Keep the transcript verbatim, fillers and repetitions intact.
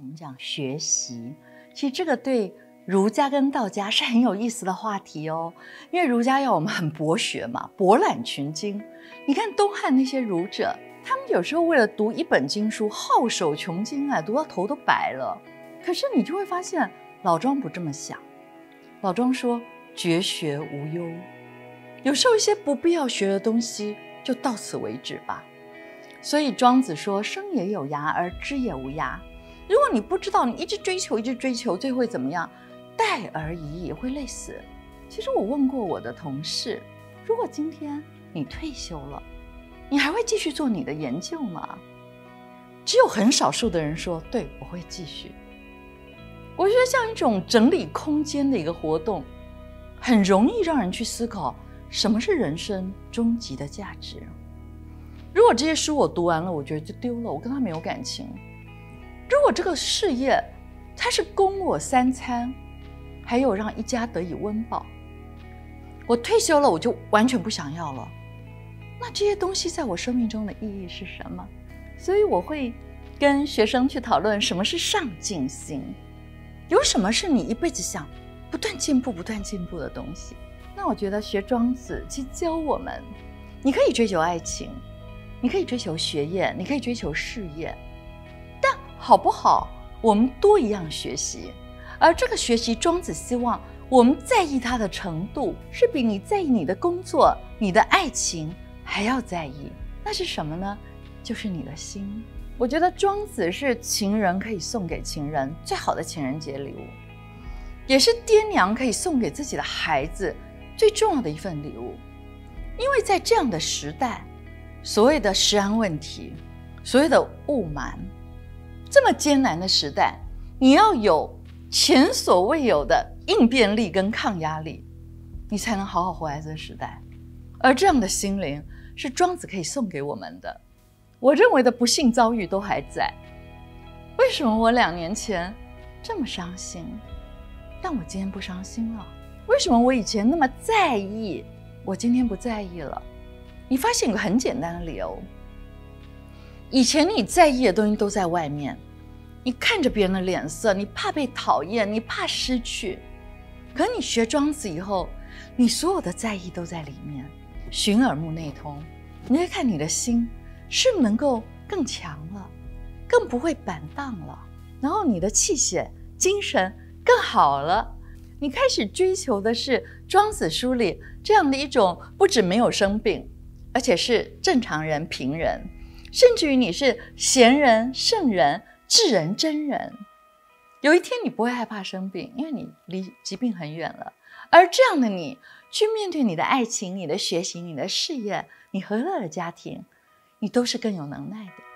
我们讲学习，其实这个对儒家跟道家是很有意思的话题哦。因为儒家要我们很博学嘛，博览群经。你看东汉那些儒者，他们有时候为了读一本经书，好手穷经啊，读到头都白了。可是你就会发现，老庄不这么想。老庄说绝学无忧，有时候一些不必要学的东西就到此为止吧。所以庄子说生也有涯而知也无涯。如果你不知道，你一直追求一直追求，最后会怎么样？殆而已矣，会累死。其实我问过我的同事，如果今天你退休了，你还会继续做你的研究吗？只有很少数的人说对，我会继续。我觉得像一种整理空间的一个活动，很容易让人去思考什么是人生终极的价值。如果这些书我读完了，我觉得就丢了，我跟他没有感情。如果这个事业它是供我三餐，还有让一家得以温饱，我退休了我就完全不想要了，那这些东西在我生命中的意义是什么？所以我会跟学生去讨论什么是上进心，有什么是你一辈子想不断进步不断进步的东西。那我觉得学庄子去教我们，你可以追求爱情，你可以追求学业，你可以追求事业，但好不好我们都一样学习。而这个学习，庄子希望我们在意它的程度是比你在意你的工作你的爱情还要在意。那是什么呢？就是你的心。我觉得庄子是情人可以送给情人最好的情人节礼物，也是爹娘可以送给自己的孩子最重要的一份礼物。因为在这样的时代，所谓的食安问题，所谓的雾霾，这么艰难的时代，你要有前所未有的应变力跟抗压力，你才能好好活在这个时代。而这样的心灵是庄子可以送给我们的。我认为的不幸遭遇都还在。为什么我两年前这么伤心，但我今天不伤心了？为什么我以前那么在意，我今天不在意了？你发现有个很简单的理由，以前你在意的东西都在外面，你看着别人的脸色，你怕被讨厌，你怕失去。可你学庄子以后，你所有的在意都在里面，循耳目内通。你会看你的心是能够更强了，更不会板荡了，然后你的气血精神更好了。你开始追求的是庄子书里这样的一种不止没有生病，而且是正常人平人，甚至于你是贤人圣人智人真人。有一天你不会害怕生病，因为你离疾病很远了。而这样的你去面对你的爱情，你的学习，你的事业，你和乐的家庭，你都是更有能耐的。